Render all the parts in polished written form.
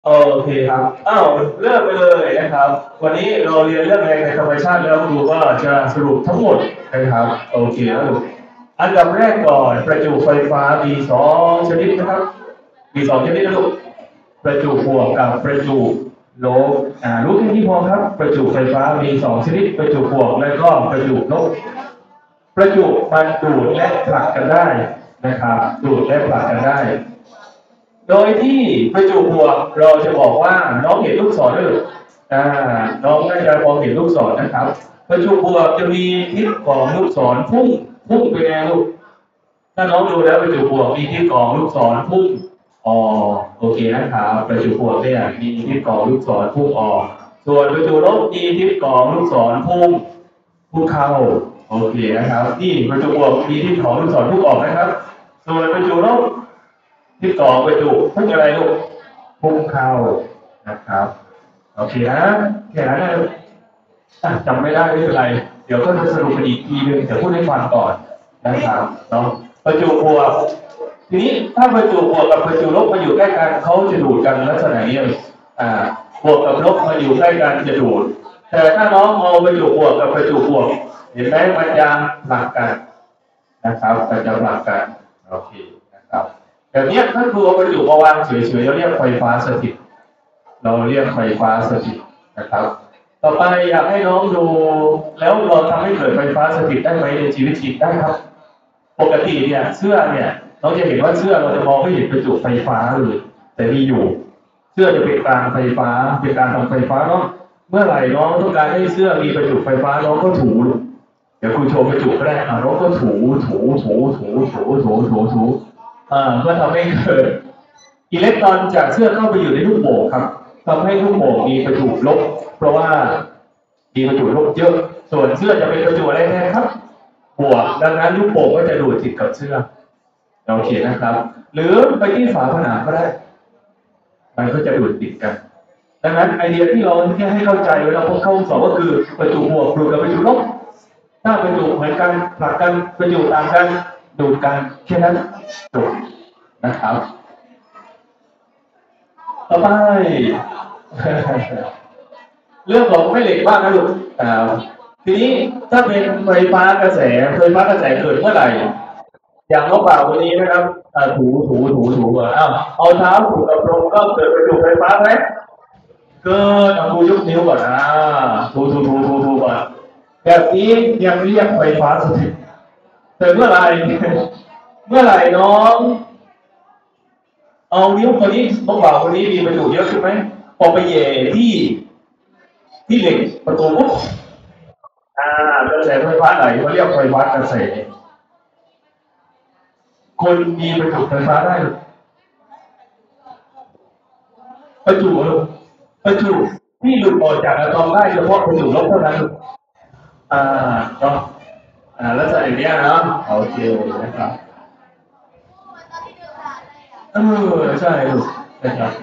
โอเคครับเริ่มไปเลยนะครับวันนี้เราเรียนเรื่องแรงในธรรมชาติแล้วครูก็จะสรุปทั้งหมดนะครับโอเคแล้วอันดับแรกก่อนประจุไฟฟ้ามีสองชนิดนะครับมีสองชนิดนะลูกประจุบวกกับประจุลบรู้แค่นี้พอครับประจุไฟฟ้ามีสองชนิดประจุบวกและก็ประจุลบประจุมันดูดและผลักกันได้นะครับดูดและผลักกันได้ โดยที่ประจุบวกเราจะบอกว่าน้องเห็นลูกศรด้วยน้องน่าจะมองเห็นลูกศรนะครับประจุบวกจะมีทิศของลูกศรพุ่งไปแนวลูกถ้าน้องดูแล้วประจุบวกมีทิศของลูกศรพุ่งออกโอเคนะครับประจุบวกเนี่ยมีทิศของลูกศรพุ่งออกส่วนประจุลบมีทิศของลูกศรพุ่งเข้าโอเคนะครับนี่ประจุบวกมีทิศของลูกศรพุ่งออกนะครับส่วนประจุลบ ที่ต่อไปดูพุ่งอะไรลูกพุ่งเข้านะครับโอเคนะแค่นั้นนะจำไม่ได้ไม่เป็นไรเดี๋ยวก็จะสรุปอีกทีนึงแต่พูดให้ฟังก่อนนะครับเนาะประจุบวกทีนี้ถ้าประจุบวกกับประจุลบมาอยู่ใกล้กันเขาจะดูดกันลักษณะนี้บวกกับลบมาอยู่ใกล้กันจะดูดแต่ถ้าน้องเอาประจุบวกกับประจุบวกเห็นไหมมันจะผลักกันนะครับมันจะผลักกันโอเคนะครับแบบนี้ถ้าครูเอาประจุมาวางเฉยๆเราเรียกไฟฟ้าสถิตเราเรียกไฟฟ้าสถิตนะครับต่อไปอยากให้น้องดูแล้วเราทำให้เกิดไฟฟ้าสถิตได้ไหมในชีวิตจริงได้ครับปกติเนี่ยเสื้อเนี่ยเราจะเห็นว่าเสื้อเราจะมองไม่เห็นประจุไฟฟ้าเลยแต่มีอยู่เสื้อจะเป็นกลางไฟฟ้าเป็นการทำไฟฟ้าเนาะเมื่อไหร่น้องต้องการให้เสื้อมีประจุไฟฟ้าน้องก็ถูเดี๋ยวครูโชว์ประจุก็ได้น้องก็ถูเพื่อทำให้เกิดอิเล็กตรอนจากเสื้อเข้าไปอยู่ในลูกโป่งครับทำให้ลูกโป่งมีประจุลบเพราะว่ามีประจุลบเยอะส่วนเสื้อจะเป็นประจุอะไรแทนครับบวกดังนั้นลูกโป่งก็จะดูดติดกับเสื้อโอเคนะครับหรือไปที่ฝาผนังก็ได้มันก็จะดูดติดกันดังนั้นไอเดียที่เราแค่ให้เข้าใจเวลาพวกเข้าสอบก็คือประจุบวกดูดกับประจุลบถ้าประจุเหมือนกันผลักกันประจุต่างกันดูดกันแค่นั้นจบนะครับต่อไปเรื่องของแม่เหล็กบ้างนะลูกทีนี้ถ้าเป็นไฟฟ้ากระแสเกิดเมื่อไหร่อย่างน้องบ่าวคนนี้นะครับถูก่อนเอาเท้าถูกับลมก็เกิดประจุไฟฟ้าไหมเกิดครูยกนิ้วก่อนถูก่อนแบบนี้ยังเรียกไฟฟ้าสถิตแต่เมื่อไหร่น้องเอานิ้วคนนี้น้องบ่าวคนนี้มีประจุเยอะขึ้นไหมพอไปเย่ที่เหล็กประตูปุ๊บกระแสไฟฟ้าไหลเขาเรียกไฟฟ้ากระแสคนมีประจุไฟฟ้าได้ประจุประจุที่หลุดออกจากอะตอมได้เฉพาะประจุลบเท่านั้นเนาะลักษณะอย่างนี้นะโอเคนะครับใช่ลูกนะครับ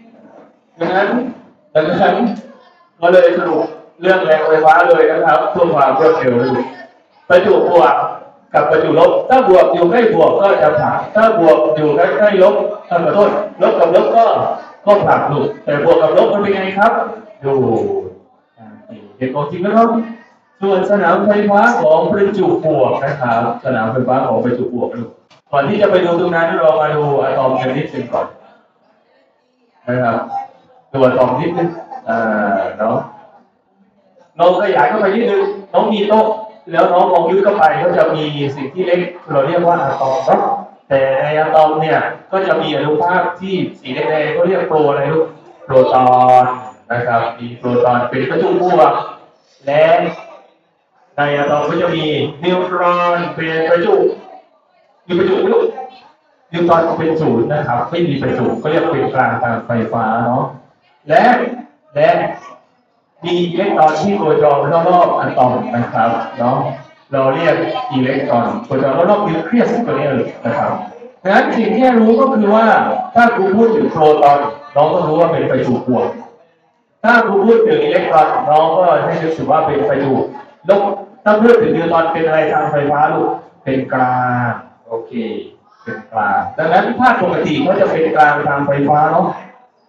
ดังนั้นก็เลยสรุปเรื่องแรงไฟฟ้าเลยนะครับเพื่อความรวดเร็วประจุบวกกับประจุลบถ้าบวกอยู่ใกล้บวกก็จะผลักถ้าบวกอยู่ใกล้ลบขอโทษลบกับลบก็ผลักลูกแต่บวกกับลบมันเป็นไงครับดูเห็นของจริงไหมครับส่วนสนามไฟฟ้าของประจุบวกนะครับสนามไฟฟ้าของประจุบวกก่อนที่จะไปดูตรงนั้นเรามาดูอะตอมกันนิดนึงก่อนนะครับตัวอะตอมนิดนึงเนาะเราขยายเข้าไปนิดนึงน้องมีโต๊ะแล้วน้องมองลึกเข้าไปก็จะมีสิ่งที่เล็กเราเรียกว่าอะตอมเนาะแต่ในอะตอมเนี่ยก็จะมีอนุภาคที่สีแดงๆก็เรียกโปรอะไรลูกโปรตอนนะครับมีโปรตอนเป็นประจุบวกและในอะตอมก็จะมีนิวตรอนเป็นประจุมีประจุลูกนิวตรอนเป็นศูนย์นะครับไม่มีประจุก็เรียกเป็นกลางทางไฟฟ้าเนาะและมีอิเล็กตรอนที่โคจรรอบๆอะตอมนะครับเนาะเราเรียกอิเล็กตรอนโคจรรอบๆนิวเคลียสตัวนี้นะครับดังนั้นสิ่งที่รู้ก็คือว่าถ้าครูพูดถึงโปรตอนน้องก็รู้ว่าเป็นประจุบวกถ้าครูพูดถึงอิเล็กตรอนน้องก็ให้รู้สึกว่าเป็นประจุลบถ้าพูดถึงนิวตรอนเป็นอะไรทางไฟฟ้าลูกเป็นกลางโอเคเป็นกลางดังนั้นถ้าปกติเขาจะเป็นกลางทางไฟฟ้าเนาะ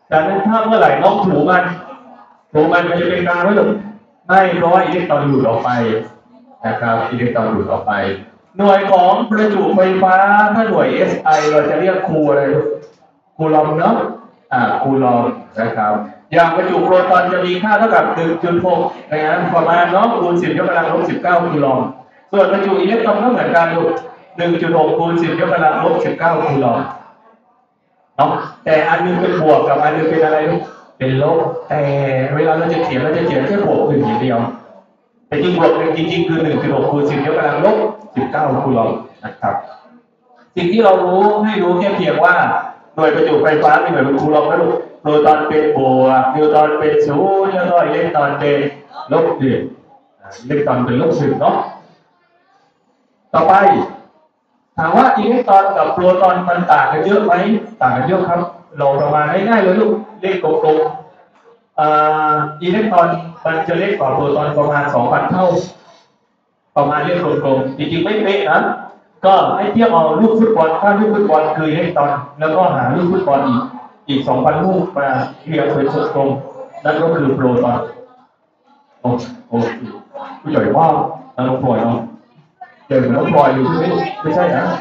จากนั้นถ้าเมื่อไหร่น้องถูมันจะเป็นกลางไม่หรอกไม่เพราะว่าอิเล็กตรอนหลุดออกไปนะครับอิเล็กตรอนหลุดออกไปหน่วยของประจุไฟฟ้าถ้าหน่วย SI เราจะเรียกคูอะไรคูลอมเนาะคูลอมนะครับอย่างประจุโปรตอนจะมีค่าเท่ากับ 1.6 นะประมาณเนาะคูณ 10 ยกกำลังลบ 19 คูลอมส่วนประจุอิเล็กตรอนก็เหมือนกันลูก 1.6 คูณ 10 ยกกำลังลบ 19 คูลอมเนาะแต่อันนึงเป็นบวกกับอันนึงเป็นอะไรลูกเป็นลบแต่เวลาเราจะเขียนแค่บวก1อย่างเดียวแต่จริงบวก1จริงๆคือ 1.6 คูณ 10 ยกกำลังลบ 19 คูลอมนะครับสิ่งที่เรารู้ให้รู้แค่เพียงว่าหน่วยประจุไฟฟ้ามีหน่วยเป็นคูลอมนะลูกโปรตอนเป็นบวกนิวตรอนเป็น0แล้วก็อิเล็กตรอนเป็นลบ1อิเล็กตรอนเป็นลบ1เนาะต่อไปถามว่าอิเล็กตรอนกับโปรตอนมันต่างกันเยอะไหมต่างกันเยอะครับเราประมาณง่ายๆเลยลูกเลขกลมๆอิเล็กตรอนมันจะเล็กกว่าโปรตอนประมาณ 2,000 เท่าประมาณเลขกลมๆจริงๆไม่เป๊ะนะก็ให้เทียบเอาลูกฟุตบอลถ้าลูกฟุตบอลคืออิเล็กตรอนแล้วก็หาลูกฟุตบอลอีก 2,000 ลูกมาเรียงเป็นกลมๆนั่นก็คือโปรตอนโอ้ผู้ใหญ่ว่าน้องพลอยเนาะเดี๋ยวน้องพลอยอยู่ที่นี่ไม่ใช่นะ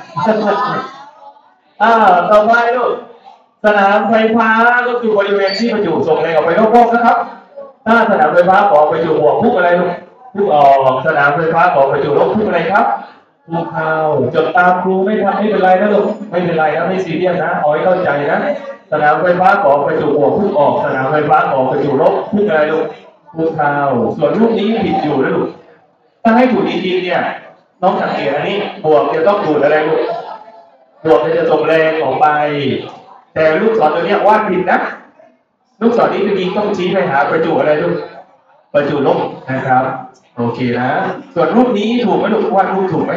ต่อไปลูกสนามไฟฟ้าก็คือบริเวณที่ประจุส่งแรงออกไปรอบๆนะครับถ้าสนามไฟฟ้าออกประจุบวกพุ่งอะไรลูกพุ่งออกสนามไฟฟ้าออกประจุลบพุ่งอะไรครับพุ่งเข้าจดตามครูไม่ทำไม่เป็นไรนะลูกไม่เป็นไรนะไม่ซีเรียสนะเอาให้เข้าใจนะสนามไฟฟ้าออกประจุบวกพุ่งออกสนามไฟฟ้าออกประจุลบพุ่งอะไรลูกพุ่งเข้าส่วนรูปนี้ผิดอยู่นะลูกถ้าให้ถูกจริงๆเนี่ยน้องสังเกตอันนี้บวกจะต้องดูดอะไรลูกบวกจะส่งแรงออกไปแต่ลูกศรตัวนี้วาดผิดนะลูกศรนี้จริงๆต้องชี้ไปหาประจุอะไรลูกประจุลบนะครับโอเคนะส่วนรูปนี้ถูกไหมลูกวาดรูปถูกไหม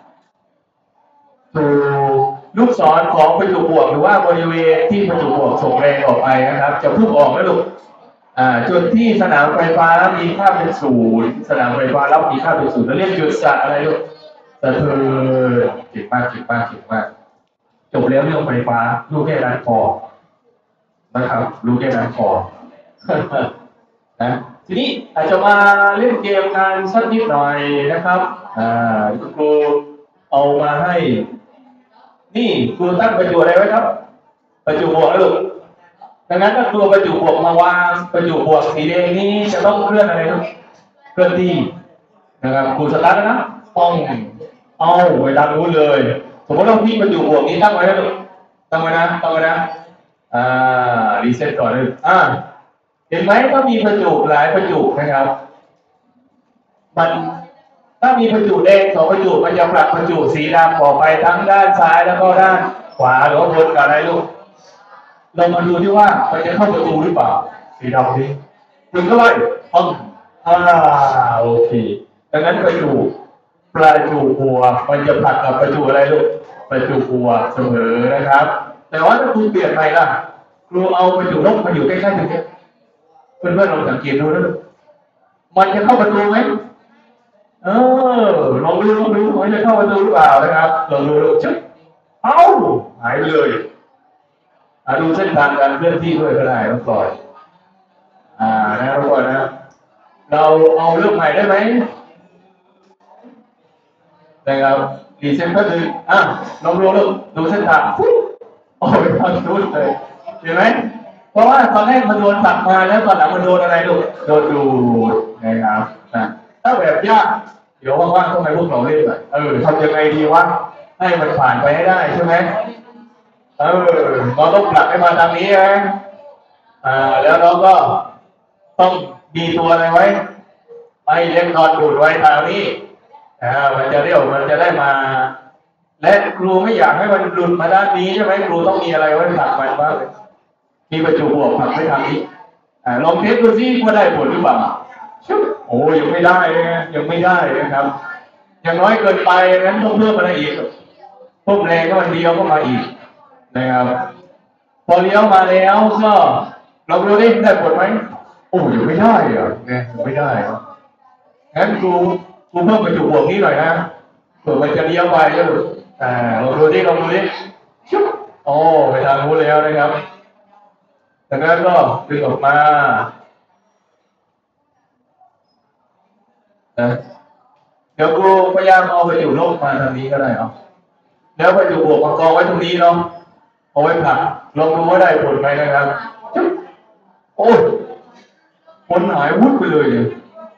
ถูกลูกศรของประจุบวกหรือว่าบริเวณที่ประจุบวกส่งแรงออกไปนะครับจะพุ่งออกไหมลูกจุดที่สนามไฟฟ้ามีค่าเป็น0สนามไฟฟ้ารับมีค่าเป็น0แล้วเรียกจุดสะอะไรลูกสะเทือนเก่งมากจบแล้วเรื่องไฟฟ้ารู้แค่นั้นพอนะครับรู้แค่นั้นพอนะทีนี้อาจจะมาเล่นเกมกันสักนิดหน่อยนะครับครูเอามาให้นี่ครูตั้งประจุอะไรไว้ครับประจุบวกนะลูกดังนั้นถ้าครูประจุบวกมาวางประจุบวกสีแดงนี้จะต้องเคลื่อนอะไรลูกเคลื่อนที่นะครับครูสตาร์ทนะป้องเอาไปตามนู้นเลยสมมติเราพี่ประจุบวกนี้ตั้งไว้นะลูกตั้งไว้นะรีเซ็ตก่อนเลยเห็นไหมถ้ามีประจุหลายประจุนะครับมันถ้ามีประจุแดง2ประจุมันจะผลักประจุสีดำออกไปทั้งด้านซ้ายแล้วก็ด้านขวาหรือว่าบนกับอะไรลูกเรามาดูที่ว่ามันจะเข้าประตูหรือเปล่าสีดำนี้ถึงก็เลยโอเคดังนั้นประจุบวกมันจะผลักกับประจุอะไรลูกประจุบวกเสมอนะครับแต่ว่าถ้าครูเปลี่ยนใหม่ล่ะครูเอาประจุลบมาอยู่ใกล้ๆตรงนี้เพื่อนๆลองสังเกตดูนะมันจะเข้าประตูไหมลองดูมันจะเข้าประตูหรือเปล่านะครับลองดูชึบหายไปเลยดูเส้นทางการเคลื่อนที่ด้วยก็ได้ต้องปล่อยนะทุกคนนะเราเอาเรื่องใหม่ได้ไหมนะครับรีเซ็ตก็คือลองดูเส้นทางโอ้ยทางนู้นเลยเห็นไหมเพราะว่าตอนแรกมันโดนตัดมาแล้วตอนหลังมันโดนอะไรลูกโดนดูนะครับถ้าแบบยากเดี๋ยวว่างๆต้องให้พวกเราเล่นหน่อยทำยังไงดีวะให้มันผ่านไปให้ได้ใช่ไหมเราต้องผลักให้มาทางนี้นะแล้วเราก็ต้องมีตัวอะไรไว้ไอ้เล็กนอนดูดไว้ทางนี้มันจะได้มาและครูไม่อยากให้มันหลุดมาด้านนี้ใช่ไหมครูต้องมีอะไรไว้ผลักมันบ้างมีประจุบวกผลักไปทางนี้ลองเทสดูซิว่าได้ผลหรือเปล่าโอ้ยังไม่ได้นะครับยังน้อยเกินไปงั้นต้องเพิ่มอะไรอีกเพิ่มแรงก็มันเลี้ยวเข้ามาอีกนะครับพอเลี้ยวมาแล้วก็เราดูดิได้ผลไหมโอ้ยังไม่ได้เนี่ยไม่ได้งั้นครูเพิ่มประจุบวกนี้หน่อยนะเผื่อมันจะเลี้ยวไปแล้วลองดูดิชุบไปทางนู้นแล้วนะครับจากนั้นก็ดึงออกมานะเดี๋ยวครูพยายามเอาประจุลบมาทางนี้ก็ได้เอาแล้วประจุบวกมากองไว้ตรงนี้เนาะเอาไว้ผลักลองดูว่าได้ผลไหมนะครับโอ้ยผลหายวุ้บไปเลยเนี่ย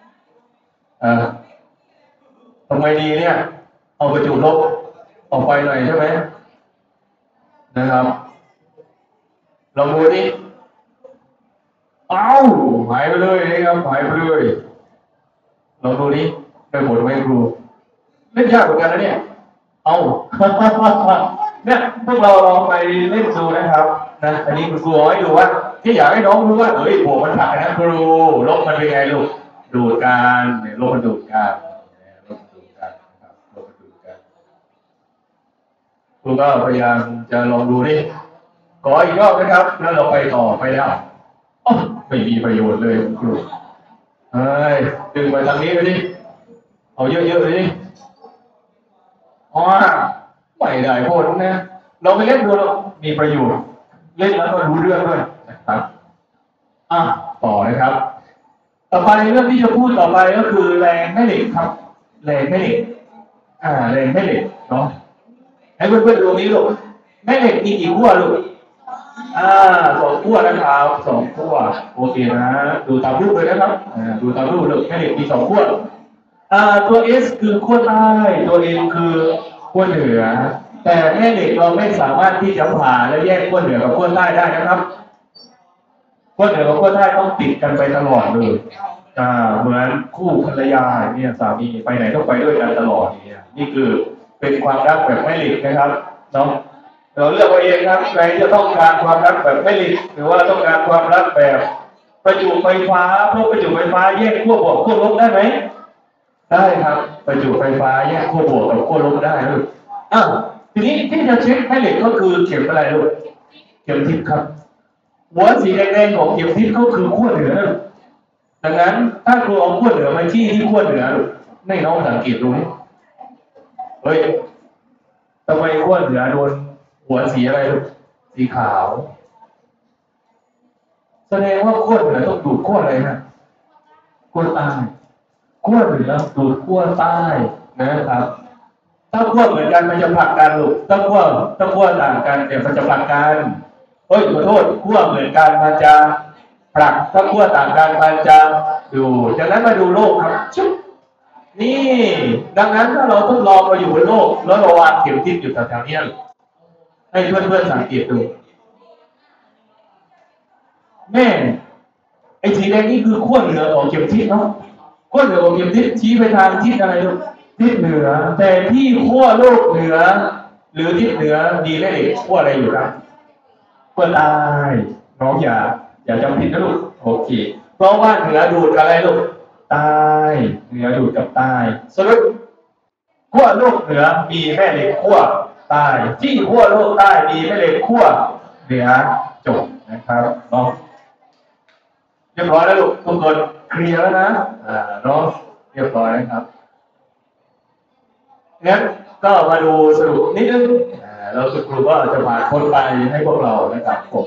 ทำไมดีเนี่ยเอาประจุลบออกไปหน่อยใช่ไหมนะครับลองดูดิอ้าวหายไปเลยนะครับหายไปเลยลองดูดิได้ผลไหมครูเล่นยากเหมือนกันนะเนี่ยเอาเนี่ยพวกเราลองไปเล่นดูนะครับนะอันนี้คุณครูให้ดูว่าที่อยากให้น้องรู้ว่าเอ้ยผมมันผักนะครูลบมันเป็นไงลูกดูดกันลบมันดูดกันลบมันดูดกันนะครับลบมันดูดกันครูก็พยายามจะลองดูดิขออีกรอบนะครับแล้วเราไปต่อไปแล้วไม่มีประโยชน์เลยครูเฮ้ยดึงไปทางนี้ไปดิเอาเยอะๆเลยดิอ๋อไม่ได้โพดนะเราไปเล่นดูเรามีประโยชน์เล่นแล้วก็รู้เรื่องด้วยนะครับต่อนะครับต่อไปเรื่องที่จะพูดต่อไปก็คือแรงแม่เหล็กครับแรงแม่เหล็กแรงแม่เหล็กเนาะให้เพื่อนๆดูนี้ลูกแม่เหล็กมีกี่ขั้วลูกสองขั้วนะครับสองขั้วโอเคนะดูตามรูปเลยนะครับดูตามรูปเลยแม่เหล็กมีสองขั้วตัว S คือขั้วใต้ตัว M คือขั้วเหนือแต่แม่เหล็กเราไม่สามารถที่จะผ่าและแยกขั้วเหนือกับขั้วใต้ได้นะครับขั้วเหนือกับขั้วใต้ต้องติดกันไปตลอดเลยเหมือนคู่ภรรยาเนี่ยสามีไปไหนต้องไปด้วยกันตลอดเนี่ยนี่คือเป็นความรักแบบแม่เหล็กนะครับเนาะเราเลือกเอาเองครับใครจะต้องการความรักแบบแม่เหล็กหรือว่าต้องการความรักแบบประจุไฟฟ้าเพราะประจุไฟฟ้าแยกขั้วบวกขั้วลบได้ไหมได้ครับประจุไฟฟ้าแยกขั้วบวกกับขั้วลบได้ลูกทีนี้ที่จะเช็คแม่เหล็กก็คือเข็มอะไรลูกเข็มทิศครับหัวสีแดงๆของเข็มทิศก็คือขั้วเหนือลูกดังนั้นถ้าครูเอาขั้วเหนือมาที่ขั้วเหนือลูกให้น้องสังเกตดูนี่เฮ้ยทำไมขั้วเหนือโดนหัวสีอะไรลูกสีขาวแสดงว่าขั้วเหนือต้องดูดขั้วอะไรนะขั้วใต้ขั้วเหนือดูดขั้วใต้นะครับถ้าขั้วเหมือนกันมันจะผลักกันลูกถ้าขั้วต่างกันเนี่ยมันจะผลักกันขอโทษขั้วเหมือนกันมันจะผลักถ้าขั้วต่างกันมันจะดูจากนั้นมาดูโลกครับชุบนี่ดังนั้นถ้าเราทดลองเราอยู่บนโลกแล้วเราวางเข็มทิศอยู่แถวๆนี้ให้เพื่อนๆสังเกตดูแม่ไอ้สีแดงนี่คือขั้วเหนือของเข็มทิศเนาะขั้วเหนือของเข็มทิศชี้ไปทางทิศอะไรลูกทิศเหนือแต่ที่ขั้วโลกเหนือหรือทิศเหนือมีแม่เหล็กขั้วอะไรอยู่ครับขั้วใต้น้องอย่าจำผิดนะลูกโอเคเพราะว่าเหนือดูดอะไรลูกใต้เหนือดูดกับใต้สรุปขั้วโลกเหนือมีแม่เหล็กขั้วใต้ที่ขั้วโลกใต้มีแม่เหล็กขั้วเหนือจบนะครับเนาะเรียบร้อยแล้วลูกทุกคนเคลียร์แล้วนะเนาะเรียบร้อยนะครับงั้นก็มาดูสรุปนิดนึงเราสรุปว่าจะผ่านพ้นไปให้พวกเรานะครับผม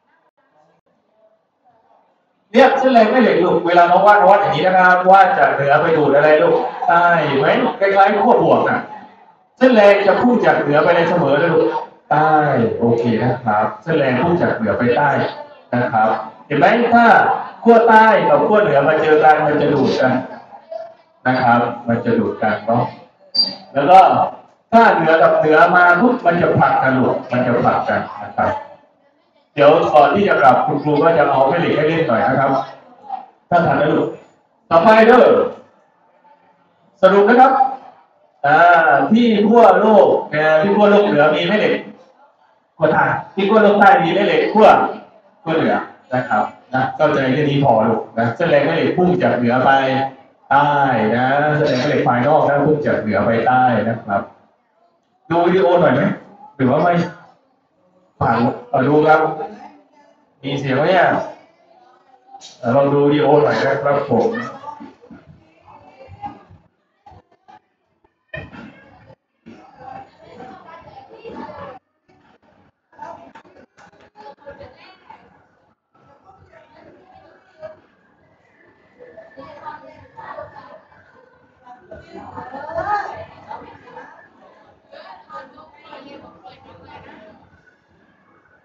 เนี่ยเส้นแรงไม่เหล็กลูกเวลาน้องวัดอย่างนี้นะครับว่าจากเหนือไปดูดอะไรลูกใต้ไหมคล้ายๆขั้วบวกน่ะเส้นแรงจะพุ่งจากเหนือไปในเสมอเลยลูกใต้โอเคนะครับเส้นแรงพุ่งจากเหนือไปใต้นะครับเห็นไหมถ้าขั้วใต้กับขั้วเหนือมาเจอกันมันจะดูดกันนะครับมันจะดูดกันเนาะแล้วก็ถ้าเหนือกับเหนือมาปุ๊บมันจะผลักกันลูกมันจะผลักกันนะครับเดี๋ยวก่อนที่จะกลับคุณครูก็จะเอาแม่เหล็กให้เล่นหน่อยนะครับถ้าทันนะลูกต่อไปเด้อสรุปนะครับที่ขั้วโลกที่ขั้วโลกเหนือมีแม่เหล็กขั้วใต้ที่ขั้วโลกใต้มีแม่เหล็กขั้วเหนือนะครับนะเข้าใจแค่นี้พอลูกนะเส้นแรงแม่เหล็กพุ่งจากเหนือไปใต้นะเส้นแรงแม่เหล็กภายนอกนะพุ่งจากเหนือไปใต้นะครับดูวิดีโอหน่อยไหมหรือว่าไม่ผ่านดูครับมีเสียงไหมเนี่ยลองดูวิดีโอหน่อยนะครับผม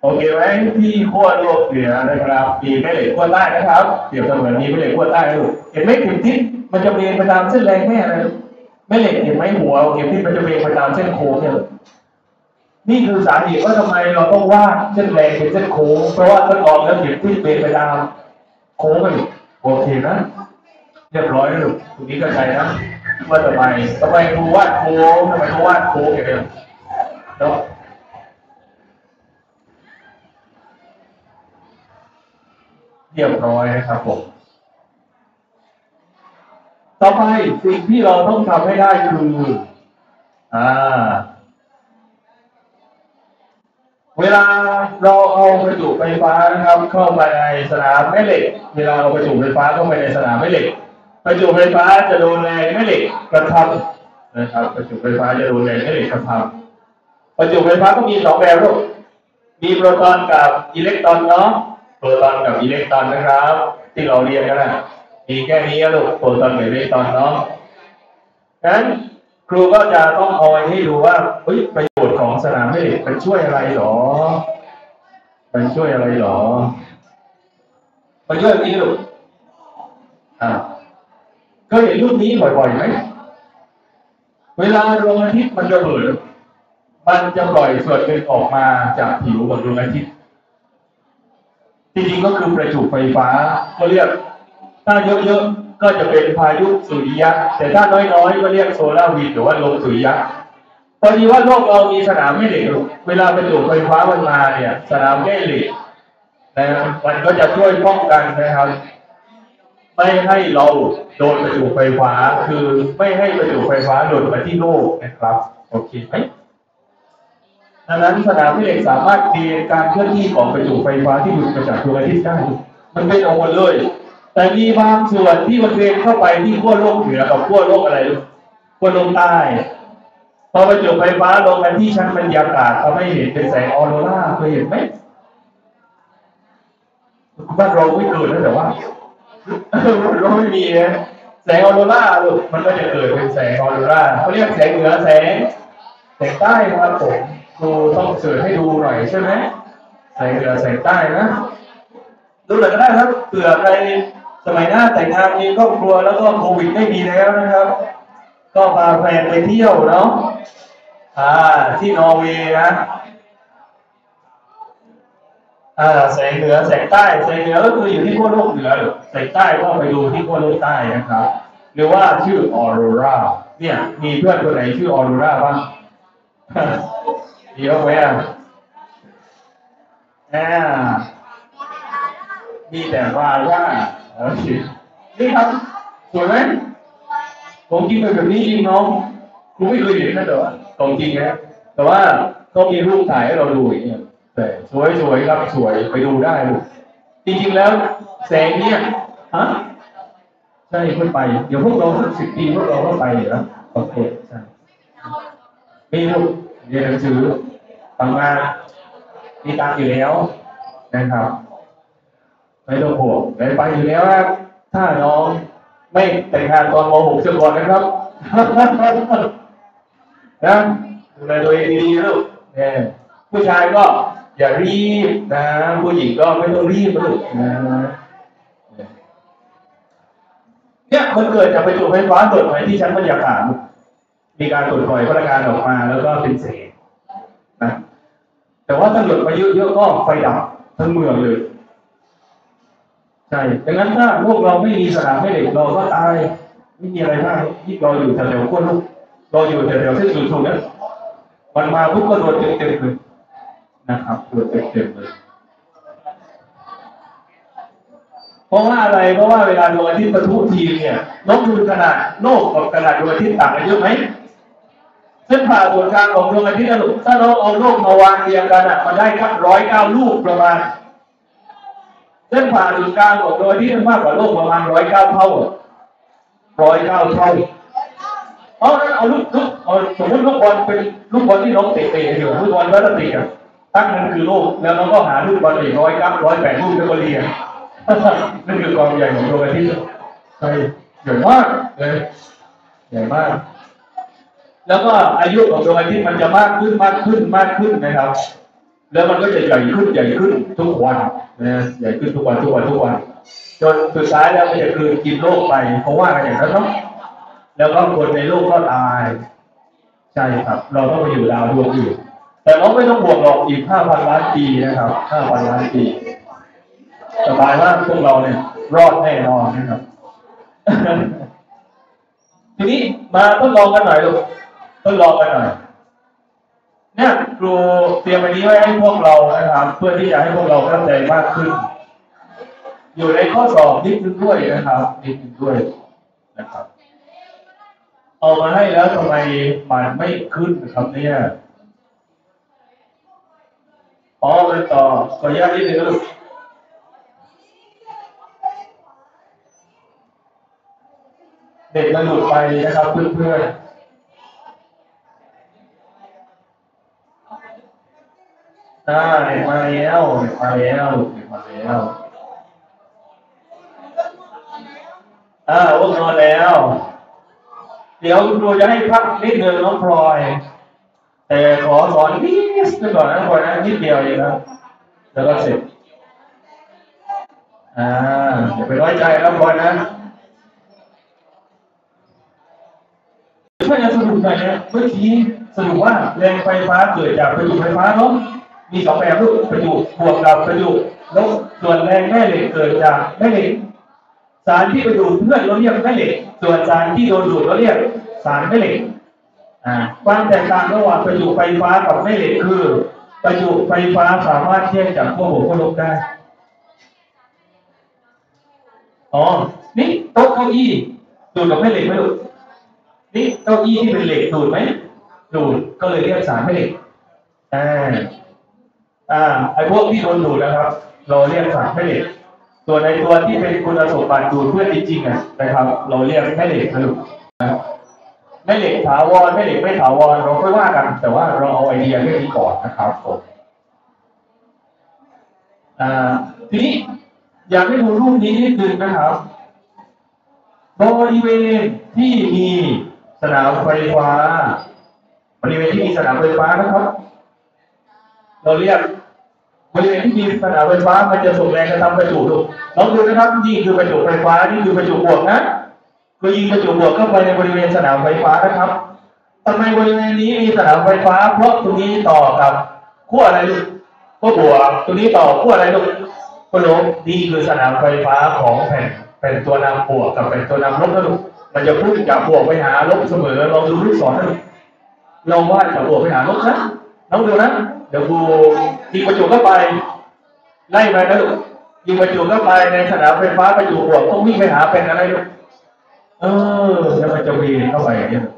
โอเคไหมที่ขั้วโลกเหนือนะครับมีแม่เหล็กขั้วใต้นะครับเปรียบเสมือนมีแม่เหล็กขั้วใต้ลูกเห็นไหมเข็มทิศมันจะเบนไปตามเส้นแรงแม่เลยแม่เหล็กเห็นไหมหัวเข็มทิศมันจะเบนไปตามเส้นโค้งเนี่ยนี่คือสาเหตุว่าทำไมเราต้องวาดเส้นแรงเป็นเส้นโค้งเพราะว่าต้นออกแล้วเข็มทิศเบนไปตามโค้งเลยโอเคนะเรียบร้อยแล้วลูกตรงนี้เข้าใจนะว่าทำไมครูวาดโค้งทำไมครูวาดโค้งอย่างเดียวเนาะเรียบร้อยนะครับผมต่อไปสิ่งที่เราต้องทำให้ได้คือเวลาเราเอาประจุไฟฟ้านะครับเข้าไปในสนามแม่เหล็กเวลาเอาประจุไฟฟ้าเข้าไปในสนามแม่เหล็กประจุไฟฟ้าจะโดนแรงแม่เหล็กกระทำนะครับประจุไฟฟ้าจะโดนแรงแม่เหล็กกระทำประจุไฟฟ้าก็มีสองแบบลูกมีโปรตอนกับอิเล็กตรอนเนาะโปรตอนกับอิเล็กตรอนนะครับที่เราเรียนกันนะมีแค่นี้ลูกโปรตอนกับอิเล็กตรอนเนาะงั้นครูก็จะต้องเอาให้ดูว่าประโยชน์ของสนามแม่เหล็กมันช่วยอะไรหรอมันช่วยอะไรหรอมันช่วยแบบนี้ลูกก็เห็นรูปนี้บ่อยๆไหมเวลาดวงอาทิตย์มันระเบิดมันจะปล่อยส่วนหนึ่งออกมาจากผิวของดวงอาทิตย์จริงๆก็คือประจุไฟฟ้าก็เรียกถ้าเยอะๆก็จะเป็นพายุสุริยะแต่ถ้าน้อยๆก็เรียกโซลาร์วินด์หรือว่าลมสุริยะพอดีว่าโลกเรามีสนามแม่เหล็กเวลาประจุไฟฟ้ามันมาเนี่ยสนามแม่เหล็กนะมันก็จะช่วยป้องกันนะครับไม่ให้เราโดนประจุไฟฟ้าคือไม่ให้ประจุไฟฟ้าหล่นมาที่โลกนะครับโอเคไหมดังนั้นสนามแม่เหล็กสามารถเรียนการเคลื่อนที่ของประจุไฟฟ้าที่หลุดมาจากดวงอาทิตย์ได้มันเป็นออกหมดเลยแต่มีบางส่วนที่มันเรียนเข้าไปที่ขั้วโลกเหนือกับขั้วโลกอะไรขั้วโลกใต้พอประจุไฟฟ้าลงมาที่ชั้นบรรยากาศทำให้เห็นเป็นแสงออโรราเคยเห็นไหมบ้านเราไม่เกิดนะแต่ว่าเราไม่มีนะแสงออโรราลูกมันก็จะเกิดเป็นแสงออโรราเขาเรียกแสงเหนือแสงใต้นะครับผมครูต้องเสิร์ชให้ดูหน่อยใช่ไหมแสงเหนือแสงใต้นะดูหน่อยก็ได้ครับเผื่อใครสมัยหน้าแต่งงานมีครอบครัวแล้วก็โควิดไม่มีแล้วนะครับก็พาแฟนไปเที่ยวเนาะที่นอร์เวย์นะแสงเหนือแสงใต้แสงเหนือก็คืออยู่ที่ขั้วโลกเหนือหรือแสงใต้ก็ไปดูที่ขั้วโลกใต้นะครับหรือว่าชื่อออโรราเนี่ยมีเพื่อนคนไหนชื่อออโรราบ้างมีบ้างไหมมีแต่ว่าโอเคนี่ครับสวยไหมของจริงเป็นแบบนี้จริงน้องกูไม่เคยเห็นนะแต่ว่าของจริงนะแต่ว่าเขามีรูปถ่ายให้เราดูอย่างเงี้ยแต่สวยครับสวยไปดูได้ลูกจริงๆแล้วแสงเนี่ยใช่เพิ่งไปเดี๋ยวพวกเราสัก10 ปีพวกเราก็ไปนะโอเคใช่มีลูกเรียนหนังสือทำงานมีตังค์อยู่แล้วนะครับไม่ต้องห่วงไปอยู่แล้วถ้าน้องไม่แต่งงานตอนม.6เสียก่อนนะครับนะดูแลตัวเองดีๆลูกเนี่ยผู้ชายก็อย่ารีบนะผู้หญิงก็ไม่ต้องรีบลูกนะเนี่ยมันเกิดจากประจุไฟฟ้าหล่นไปที่ชั้นบรรยากาศมีการปล่อยพลังงานออกมาแล้วก็เป็นแสงนะแต่ว่าถ้าหล่นไปเยอะๆก็ไฟดับทั้งเมืองเลยใช่ดังนั้นถ้าพวกเราไม่มีสนามแม่เหล็กเราก็ตายไม่มีอะไรมากที่เราอยู่แถวๆขั้วโลกเราอยู่แถวๆเส้นศูนย์สูงนั้นมันมาปุ๊บก็โดนเต็มๆเลยนะครับโดนเต็มๆเลยเพราะว่าอะไรเพราะว่าเวลาดวงอาทิตย์ปะทุทีเนี่ยน้องดูขนาดโลกกับขนาดดวงอาทิตย์ต่างกันเยอะไหมเส้นผ่าศูนย์กลางของดวงอาทิตย์นะลูกถ้าเราเอาโลกมาวางเรียงกันมันได้ครับ109 ลูกประมาณเส้นผ่าศูนย์กลางของดวงอาทิตย์มากกว่าโลกประมาณ109 เท่า109 เท่าเอาลูกสมมติลูกบอลเป็นลูกบอลที่น้องเตะอยู่ลูกบอลพลาสติกตั้งนั้นคือโลกแล้วน้องก็หาลูกบอลอีก108 ลูกแล้วก็เรียงนั่นคือกองใหญ่ของดวงอาทิตย์ใช่ใหญ่มากเลยใหญ่มากแล้วก็อายุของดวงอาทิตย์มันจะมากขึ้นนะครับแล้วมันก็จะใหญ่ขึ้นใหญ่ขึ้นทุกวันนะใหญ่ขึ้นทุกวันทุกวันทุกวันจนสุดท้ายแล้วมันจะกลืนกินโลกไปเพราะว่ากันอย่างนั้นเนาะแล้วก็คนในโลกก็ตายใช่ครับเราต้องไปอยู่ดาวดวงอื่นแต่เราไม่ต้องห่วงหรอกอีก 5,000 ล้านปีนะครับ 5,000 ล้านปีสบายมากพวกเราเนี่ยรอดแน่นอนนะครับทีนี้มาทดลองกันหน่อยลูกทดลองกันหน่อยเนี่ยครูเตรียมอันนี้ไว้ให้พวกเรานะครับเพื่อที่จะให้พวกเราเข้าใจมากขึ้นอยู่ในข้อสอบนิดนึงด้วยนะครับนิดนึงด้วยนะครับเอามาให้แล้วทำไมมันไม่ขึ้นนะครับเนี่ยมันต่อขออนุญาตนิดนึงลูกเด็กมันหลุดไปนะครับเพื่อนๆเด็กมาแล้วเด็กมาแล้วเด็กมาแล้วอ้วนนอนแล้วเดี๋ยวครูจะให้พักนิดนึงน้องพลอยแต่ขอสอนนิดนึงก่อนนะพลอยนะนิดเดียวเองนะแล้วก็เสร็จอย่าไปน้อยใจนะพลอยนะช่วยกันสรุปหน่อยนะเมื่อกี้สรุปว่าแรงไฟฟ้าเกิดจากประจุไฟฟ้าเนาะมี2แบบลูกประจุบวกกับประจุลบส่วนแรงแม่เหล็กเกิดจากแม่เหล็กสารที่ไปดูดเพื่อนเราเรียกแม่เหล็กส่วนสารที่โดนดูดเราเรียกสารแม่เหล็กความแตกต่างระหว่างประจุไฟฟ้ากับแม่เหล็กคือประจุไฟฟ้าสามารถเทียบจากขั้วบวกขั้วลบได้นี่โต๊ะเก้าอี้ดูดกับแม่เหล็กไหมลูกนี่เก้าอี้ที่เป็นเหล็กดูดไหมดูดก็เลยเรียกสารแม่เหล็กไอ้พวกที่โดนดูดนะครับเราเรียกสารแม่เหล็กส่วนในตัวที่เป็นคุณสมบัติดูดเพื่อนจริงๆนะครับเราเรียกแม่เหล็กนะลูกแม่เหล็กถาวรแม่เหล็กไม่ถาวรเราค่อยว่ากันแต่ว่าเราเอาไอเดียเรื่องนี้ก่อนนะครับผมทีนี้อยากให้ดูรูปนี้นิดนึงนะครับบริเวณที่มีสนามไฟฟ้าบริเวณที่มีสนามไฟฟ้านะครับเราเรียกบริเวณที่มีสนามไฟฟ้ามันจะส่งแรงกระทำประจุลูกลองดูนะครับนี่คือประจุไฟฟ้านี่คือประจุบวกนะก็ยิงประจุบวกเข้าไปในบริเวณสนามไฟฟ้านะครับทำไมบริเวณนี้มีสนามไฟฟ้าเพราะตรงนี้ต่อกับขั้วอะไรลูกขั้วบวกตรงนี้ต่อขั้วอะไรลูกขั้วลบนี่คือสนามไฟฟ้าของแผ่นเป็นตัวนำบวกกับเป็นตัวนำลบนะลูกมันจะพุ่งจากบวกไปหาลบเสมอลองดูลูกศรนะลูกลองวาดจากบวกไปหาลบนะน้องดูนะเดี๋ยวครูยิงประจุเข้าไปไล่ไปนะลูกยิงประจุเข้าไปในสนามไฟฟ้าประจุบวกต้องวิ่งไปหาเป็นอะไรลูกแล้วมันจะเวียนเข้าไปอย่างนี้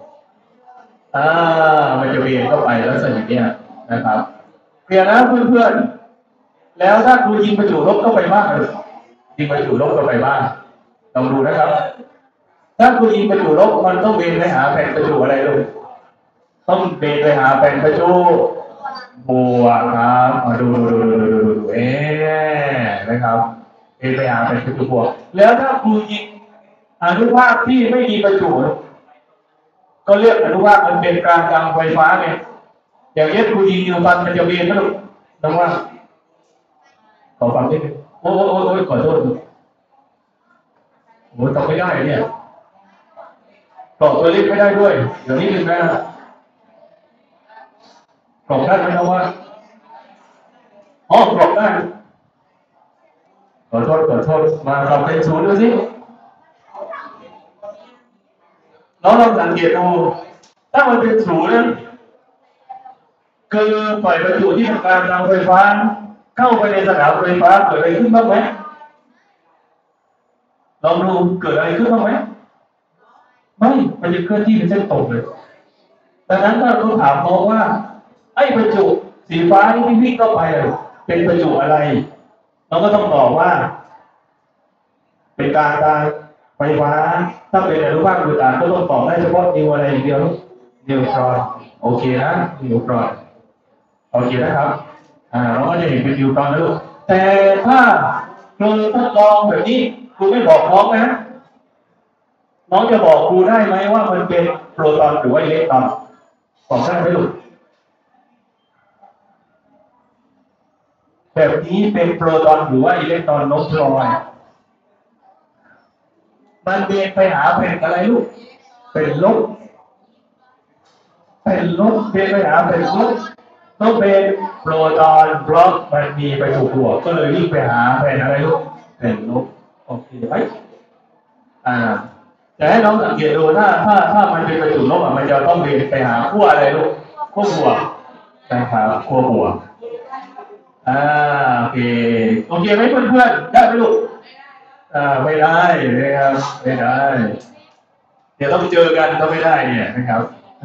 มันจะเวียนเข้าไปแล้วสิ่งนี้นะครับเปลี่ยนนะเพื่อนๆแล้วถ้าครูยิงประจุลบเข้าไปบ้างยิงประจุลบเข้าไปบ้างลองดูนะครับถ้าครูยิงประจุลบมันต้องเวียนไปหาแผ่นประจุอะไรลูกต้องเวียนไปหาแผ่นประจุบวกครับมาดูนะครับเวียนไปหาแผ่นประจุบวกแล้วถ้าครูยิงอนุภาคที่ไม่มีประจุก็เรียกอนุภาคมันเป็นกลางกลางไฟฟ้าไงอย่างเช่นครูยิงนิวตันมันจะเวียนไหมลูกน้องว่าขอฟังนิดนึงโอ้ขอโทษตอบไม่ได้เนี่ยตอบตัวเล็กไม่ได้ด้วยเดี๋ยวนิดนึงนะตอบได้ไหมครับว่าตอบได้ขอโทษมาตอบเป็นศูนย์ดูสิน้องลองสังเกตดูถ้ามันเป็นศูนย์คือปล่อยประจุที่ทำงานทางไฟฟ้าเข้าไปในสนามไฟฟ้าเกิดอะไรขึ้นบ้างไหมลองดูเกิดอะไรขึ้นบ้างไหมไม่มันจะเคลื่อนที่เป็นเส้นตรงเลยดังนั้นถ้าเราถามน้องว่าไอ้ประจุสีฟ้าที่วิ่งเข้าไปเป็นประจุอะไรเราก็ต้องตอบว่าเป็นการไฟฟ้าถ้าเป็นอนุภาคต่างๆก็ต้องตอบได้เฉพาะนิวอะไรอย่างเดียวนิวตรอนโอเคนะนิวตรอนโอเคนะครับเราก็จะเห็นเป็นนิวตรอนนะลูกแต่ถ้าครูทดลองแบบนี้ครูไม่บอกน้องนะน้องจะบอกครูได้ไหมว่ามันเป็นโปรตอนหรือว่าอิเล็กตรอนบอกได้ไหมลูกแบบนี้เป็นโปรตอนหรือว่าอิเล็กตรอนลบลอยมันเบนไปหาเป็นอะไรลูกเป็นลบเป็นลบเบนไปหาเป็นลบต้องเป็นโปรตอนบล็อกมันมีไปถูกบวกก็เลยวิ่งไปหาเป็นอะไรลูกเป็นลบโอเคไหมจะให้น้องสังเกตดูถ้ามันเป็นไปถูกลบมันจะต้องเบนไปหาขั้วอะไรลูกขั้วบวกนะครับขั้วบวกโอเคโอเคไหมเพื่อนๆได้ไหมลูกไม่ได้นะครับไม่ได้เดี๋ยวต้องเจอกันก็ไม่ได้เนี่ยนะครับ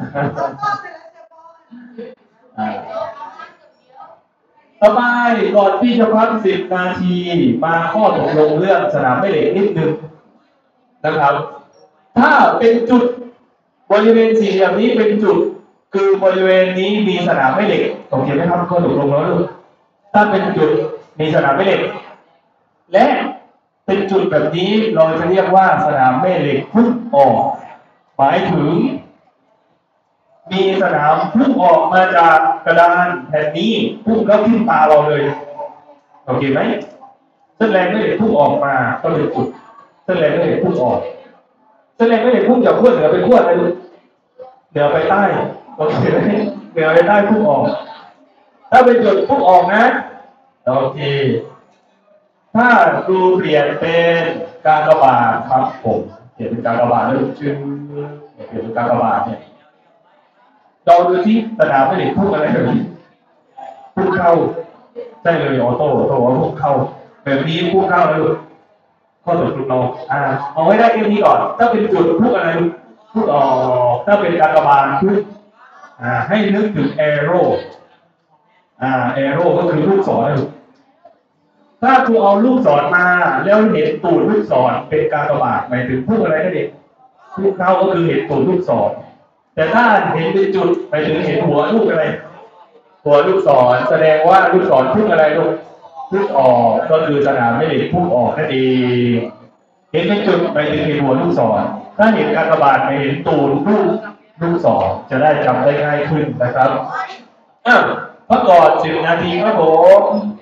ต่อไปก่อนที่จะพัก10 นาทีมาข้อตกลงเรื่องสนามแม่เหล็กนิดนึงนะครับถ้าเป็นจุดบริเวณสี่เหลี่ยมนี้เป็นจุดคือบริเวณนี้มีสนามแม่เหล็กโอเคไหมครับข้อตกลงแล้วลูกถ้าเป็นจุดมีสนามแม่เหล็กและเป็นจุดแบบนี้เราจะเรียกว่าสนามแม่เหล็กพุ่งออกหมายถึงมีสนามพุ่งออกมาจากกระดานแผ่นนี้พุ่งเข้าที่ตาเราเลยโอเคไหมเส้นแรงแม่เหล็กพุ่งออกมาก็เป็นจุดเส้นแรงแม่เหล็กพุ่งออกเส้นแรงแม่เหล็กพุ่งจากขั้วเหนือไปขั้วอะไรเหนือไปใต้โอเคไหมเหนือไปใต้พุ่งออกถ้าเป็นจุดพุ่งออกนะโอเคถ้าครูเปลี่ยนเป็นการกระบาดครับผมเปลี่ยนเป็นการกระบาดแล้วชื่อเปลี่ยนเป็นการกระบาดเนี่ยเราดูที่สนามไม่ได้พุ่งอะไรเลยพุ่งเข้าใช่เลยออโต้พุ่งเข้าแบบนี้พุ่งเข้าแล้วข้อตกลงเราเอาไว้ได้แค่นี้ก่อนถ้าเป็นจุดพุ่งอะไรพุ่งออกถ้าเป็นการกระบาดพุ่งให้นึกถึงแอโร่แอโร่ก็คือลูกศรถ้าครูเอาลูกศรมาแล้วเห็นตูดลูกศรเป็นการกระบาดหมายถึงพุ่งอะไรก็เด็กพุ่งเข้าก็คือเห็นตูดลูกศรแต่ถ้าเห็นเป็นจุดหมายถึงเห็นหัวลูกอะไรหัวลูกศรแสดงว่าลูกศรพุ่งอะไรลูกพุ่งออกก็คือสนามแม่เหล็กพุ่งออกนั่นเองเห็นเป็นจุดหมายถึงเห็นหัวลูกศรถ้าเห็นการกระบาดหมายเห็นตูดลูกศรจะได้จำได้ง่ายขึ้นนะครับพักก่อน10 นาทีครับผม